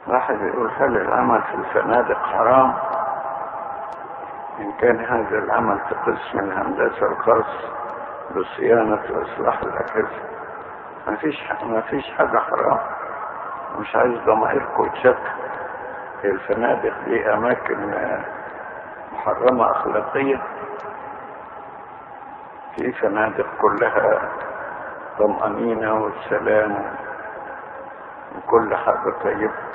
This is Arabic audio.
واحد يقول هل العمل في الفنادق حرام؟ إن كان هذا العمل كقسم من الهندسة الخاص بصيانة وإصلاح الأجهزة ما فيش حاجة حرام. مش عايز ضمائركم تشك. الفنادق دي أماكن محرمة أخلاقيا. في فنادق كلها طمأنينة والسلام وكل حاجة طيبة.